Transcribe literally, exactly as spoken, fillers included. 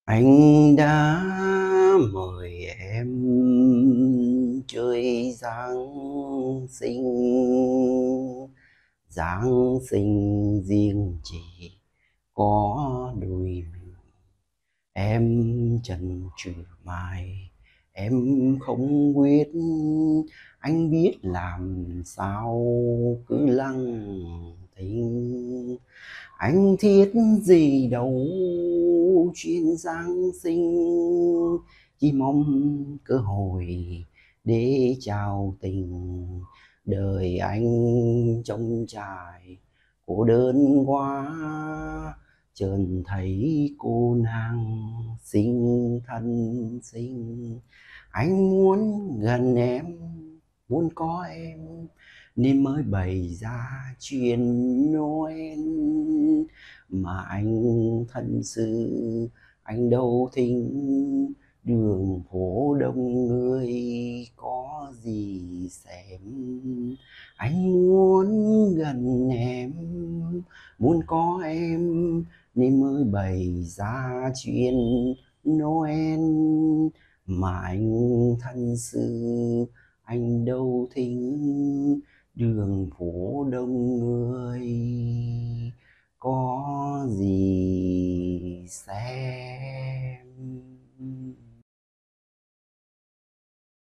Anh đã mời em chơi Giáng sinh. Giáng sinh riêng chỉ có đôi mình. Em chần chừ mãi, em không quyết. Anh biết làm sao cứ lăng thinh. Anh thiết gì đâu chuyện Giáng sinh, chỉ mong cơ hội để trao tình. Đời anh trông trải cô đơn quá, chợt thấy cô nàng xinh thân xinh. Anh muốn gần em, muốn có em, nên mới bày ra chuyện Noel. Mà anh thật sự anh đâu thinh, đường phố đông người có gì xem. Anh muốn gần em, muốn có em, nên mới bày ra chuyện Noel. Mà anh thật sự anh đâu thinh, đường phố đông người có gì xem.